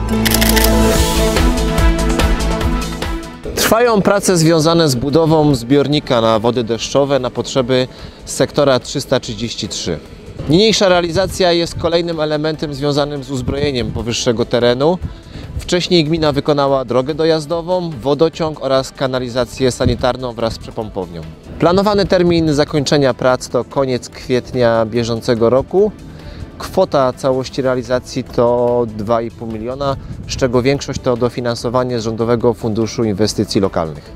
Trwają prace związane z budową zbiornika na wody deszczowe na potrzeby sektora 333. Niniejsza realizacja jest kolejnym elementem związanym z uzbrojeniem powyższego terenu. Wcześniej gmina wykonała drogę dojazdową, wodociąg oraz kanalizację sanitarną wraz z przepompownią. Planowany termin zakończenia prac to koniec kwietnia bieżącego roku. Kwota całości realizacji to 2,5 miliona, z czego większość to dofinansowanie z Rządowego Funduszu Inwestycji Lokalnych.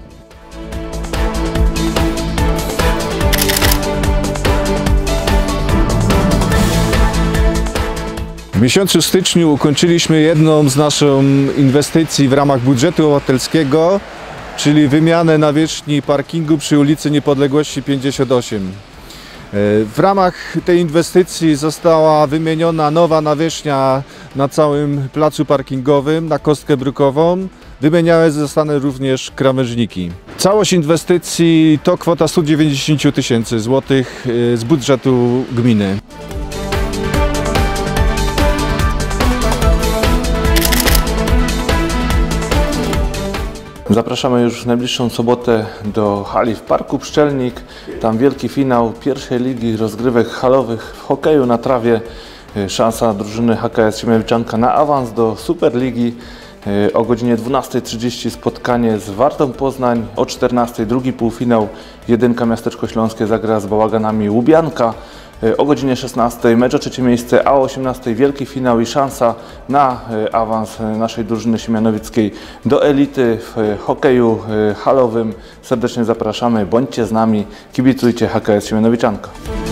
W miesiącu styczniu ukończyliśmy jedną z naszych inwestycji w ramach budżetu obywatelskiego, czyli wymianę nawierzchni parkingu przy ulicy Niepodległości 58. W ramach tej inwestycji została wymieniona nowa nawierzchnia na całym placu parkingowym, na kostkę brukową. Wymieniane zostaną również krawężniki. Całość inwestycji to kwota 190 tysięcy złotych z budżetu gminy. Zapraszamy już w najbliższą sobotę do hali w Parku Pszczelnik. Tam wielki finał pierwszej ligi rozgrywek halowych w hokeju na trawie. Szansa drużyny HKS Siemianowiczanka na awans do Superligi. O godzinie 12:30 spotkanie z Wartą Poznań. O 14:00 drugi półfinał. Jedynka Miasteczko Śląskie zagra z Bałaganami Łubianka. O godzinie 16:00 mecz o trzecie miejsce, a o 18:00 wielki finał i szansa na awans naszej drużyny siemianowickiej do elity w hokeju halowym. Serdecznie zapraszamy, bądźcie z nami, kibicujcie HKS Siemianowiczanka.